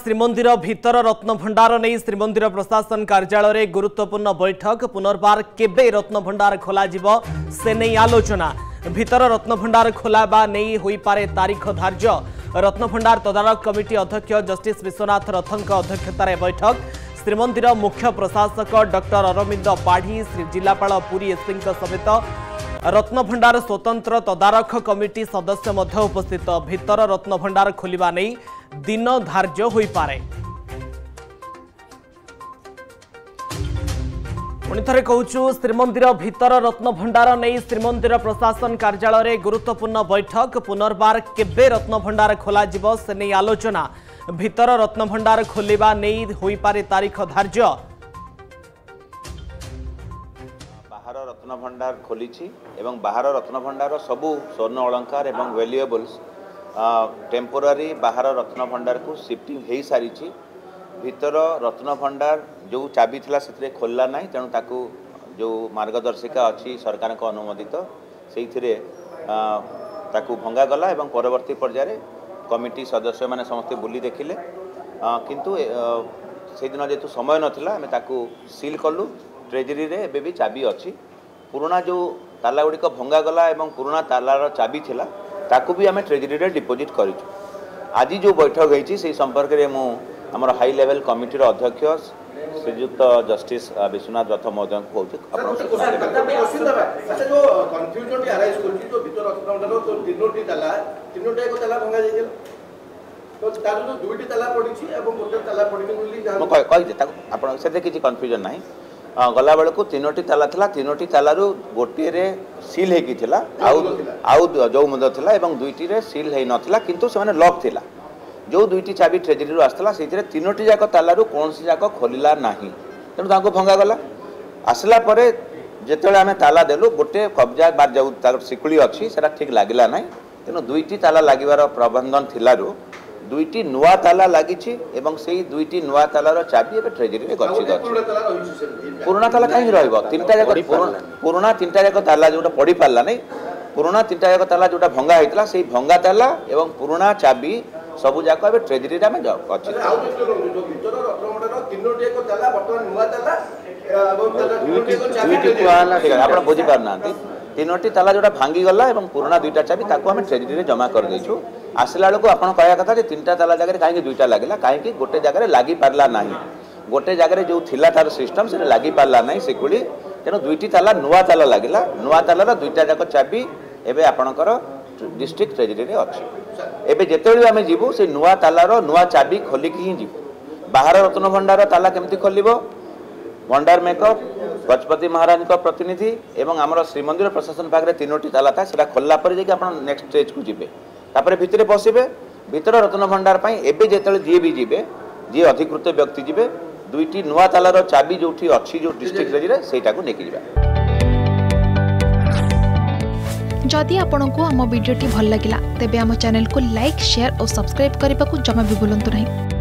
श्रीमंदिर भीतर रत्न भंडार नहीं श्रीमंदिर प्रशासन कार्यालय में गुरुत्वपूर्ण बैठक पुनर्बार केबे रत्न भंडार खोल से नहीं आलोचना भीतर रत्न भंडार खोलाबा नहीं होई पारे तारीख धार्य रत्न भंडार तदारक कमिटी अध्यक्ष जस्टिस विश्वनाथ रथन अध्यक्षतार बैठक श्रीमंदिर मुख्य प्रशासक डॉक्टर अरविंद पाढ़ी जिलापाल पुरी एसपी समेत रत्न भंडार स्वतंत्र तदारख कमिटी सदस्य मध्य उपस्थित भीतर रत्न भंडार खोलिबा नहीं दिन धार्य होई पारे। पुणिथरे कहूचु श्रीमंदिर भीतर रत्न भंडार नहीं श्रीमंदिर प्रशासन कार्यालय में गुरुत्वपूर्ण बैठक पुनर्बार केबे रत्न भंडार खोल से नहीं आलोचना भीतर रत्न भंडार खोलिबा नहीं होई पारे तारीख धार्य। बाहर रत्न भंडार खोली एवं बाहर रत्न भंडार सबू स्वर्ण अलंकार एवं वैल्युएबल्स टेम्पोरारी बाहर रत्न भंडार को शिफ्टिंग हो सारी भीतर रत्न भंडार जो चाबी थिला से खोलला ना तेणु ताकू जो मार्गदर्शिका अच्छी सरकार को अनुमोदित से ताकू भंगा गला एवं परवर्ती पर्याय कमिटी सदस्य मैंने समस्ते बुली देखिले किंतु से दिन जेतु समय नाला आम ताकू सील कलु ट्रेजरी रे एबे भी चाबी अच्छी पुराना जो ताला गुड़िक भंगा गला एवं पुराना तालार चाबी थिला ताकू भी आम ट्रेजरी रे डिपोजिट करिछु। आज जो बैठक होती से संपर्क में मु आमर हाई लेवल कमिटी अध्यक्ष श्रीयुक्त जस्टिस विश्वनाथ रथ महोदय को किसी कन्फ्यूजन ना गला बेलू तीनोटी ताला थिला तीनोटी तालू गोटे सील होता आउ जो मुद था दुईटी सील हो नाला किंतु से लॉक थिला जो दुईटी चाबी ट्रेजरी आसला से तीनोटी जाक तालू कौन सी जाक खोलला ना तेणु भंगा गला आसला जिते आम ताला देलु गोटे कब्जा बार जो तार शिकुड़ी अच्छी से ठीक लगला ना तेणु दुईटी ताला लगिबार प्रबंधन थिलारु दुईटी नुआ ताला लगी से दुईटी नुआ तालार चाबी एवं ट्रेजरी में गच्छित अच्छी पुराना ताला कहीं रहीटा जाक पुराना तीनटा जाक ताला जो पड़ी पारा नहीं पुराना तीनटा जाक ताला जो भंगा होता से भंगा ताला एवं पुराना चाबी सबू जाक ट्रेजरी में अच्छी आप बुझीपार ना तीनोटी ताला जोटा भांगी गला एवं पुराना दुईटा चाबी ताको आम ट्रेजरी रे जमा कर देछु आसला बेलू आप कहया कथा तीनटा ताला जगह कहीं दुईटा लगे कहीं गोटे जगह लगी पारा ना गोटे जगह जो थिला तार सिस्टम से लगी पारा ना शिकुड़ी तेणु दुईटी ताला नुआ ताला लगिला नुआ तालार दुईटा जाक चाबी एवं आपणकर डिस्ट्रिक्ट ट्रेजरी रे अच्छी एवं जिते आम जीवु से नुआ तालार नुआ चाबी खोलिकी ही जीवु बाहर रत्न भंडार ताला केमती खोलिबो भंडार मेकअप गजपति महाराज का प्रतिनिधि एवं आमर श्रीमंदिर प्रशासन पाखे तीनोटी ताला था से खोलला नेक्स्ट स्टेज को जीवे तापर भितर पशिबे भीतर रत्न भंडार एवं जो जी भी जीवे जी अधिकृत व्यक्ति जीवे दुईटी नुआ तालार चाबी जो अच्छी जो डिस्ट्रिक्ट ट्रेजरी सेटा को लेके जीवा। जदि आपंक आम भिडी भल लगा तेब आम चैनल को लाइक शेयर और सब्सक्राइब करने को जमा भी भूलु नहीं।